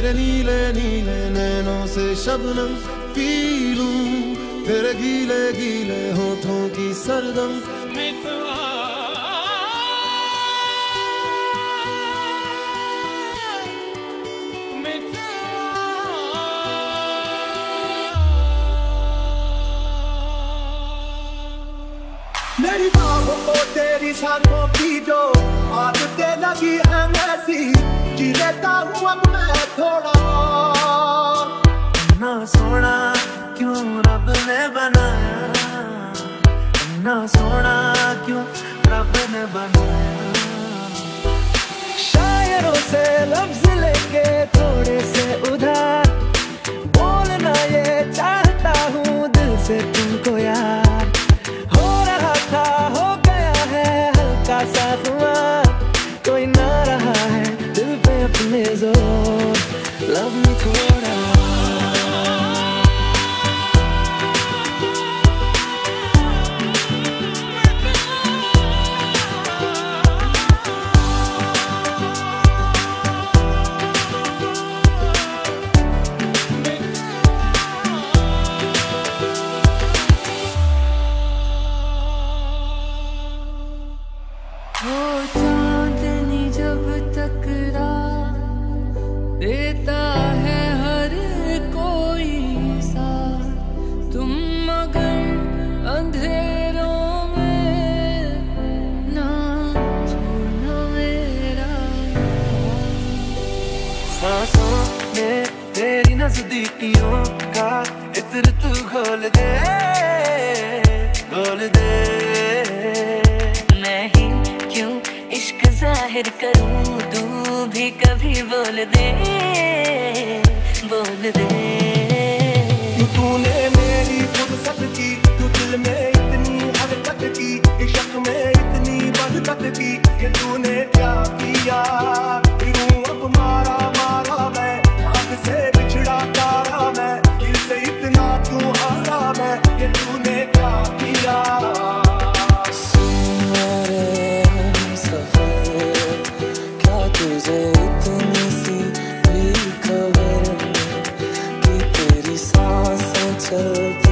तेरे नीले नीले नैनों से शबनम पी लूं, तेरे गीले गीले होठों की सरगम मितवा। मेरी बाहों को तेरी सांसों की जो आदतें लगी है ऐसी, जी लेता हूँ अब मैं थोड़ा। ना सोना क्यों रब ने बनाया, ना सोना क्यों रब ने बनाया। शायरों से लफ्ज लेके थोड़े से उधार, बोलना ये चाहता हूँ दिल से तुमको यार। हो गया है हल्का सा खुमार, कोई ना रहा है दिल पे अपने जोर। लव मी थोड़ा, चांदनी जब टकरार देता है हर कोई साथ, तुम मगर अंधेरों में ना छोड़ना मेरा। सांसों में तेरी नजदीकियों का इत्र तू घोल दे, घोल दे। जाहिर करूं तू भी कभी बोल दे, बोल दे। तूने मेरी फुर्सत की, तू दिल में इतनी हरकत की, इश्क में इतनी बरकत की कि तूने क्या किया। क्यों अब मारा मारा मैं, आग से बिछड़ा तारा मैं, दिल से इतना क्यों हारा मैं कि तूने क्या किया। तुझे इतनी सी भी खबर कि तेरी सांसें चलती